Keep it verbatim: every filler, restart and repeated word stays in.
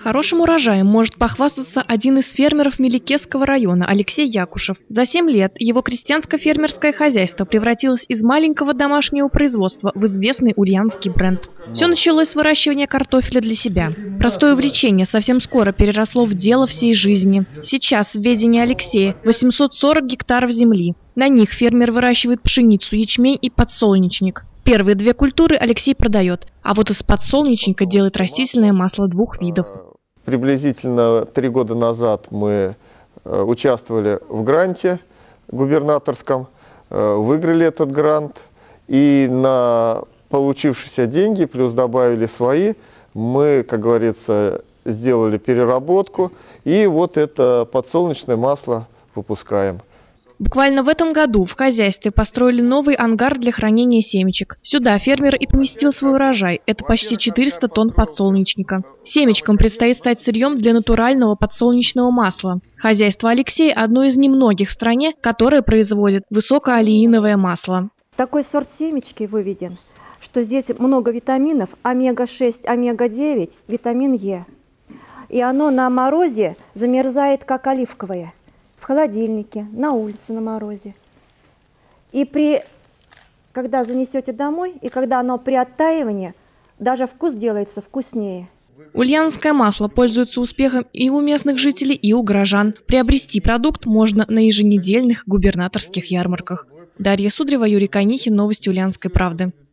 Хорошим урожаем может похвастаться один из фермеров Меликесского района Алексей Якушев. За семь лет его крестьянско-фермерское хозяйство превратилось из маленького домашнего производства в известный ульяновский бренд. Все началось с выращивания картофеля для себя. Простое увлечение совсем скоро переросло в дело всей жизни. Сейчас в ведении Алексея восемьсот сорок гектаров земли. На них фермер выращивает пшеницу, ячмень и подсолнечник. Первые две культуры Алексей продает, а вот из подсолнечника делает растительное масло двух видов. Приблизительно три года назад мы участвовали в гранте губернаторском, выиграли этот грант, и на получившиеся деньги, плюс добавили свои, мы, как говорится, сделали переработку, и вот это подсолнечное масло выпускаем. Буквально в этом году в хозяйстве построили новый ангар для хранения семечек. Сюда фермер и поместил свой урожай. Это почти четыреста тонн подсолнечника. Семечкам предстоит стать сырьем для натурального подсолнечного масла. Хозяйство Алексея – одно из немногих в стране, которое производит высокоолеиновое масло. Такой сорт семечки выведен, что здесь много витаминов, омега шесть, омега девять, витамин Е. И оно на морозе замерзает, как оливковое. В холодильнике, на улице на морозе. И при, когда занесете домой, и когда оно при оттаивании, даже вкус делается вкуснее. Ульяновское масло пользуется успехом и у местных жителей, и у горожан. Приобрести продукт можно на еженедельных губернаторских ярмарках. Дарья Судрева, Юрий Конихин, новости Ульяновской правды.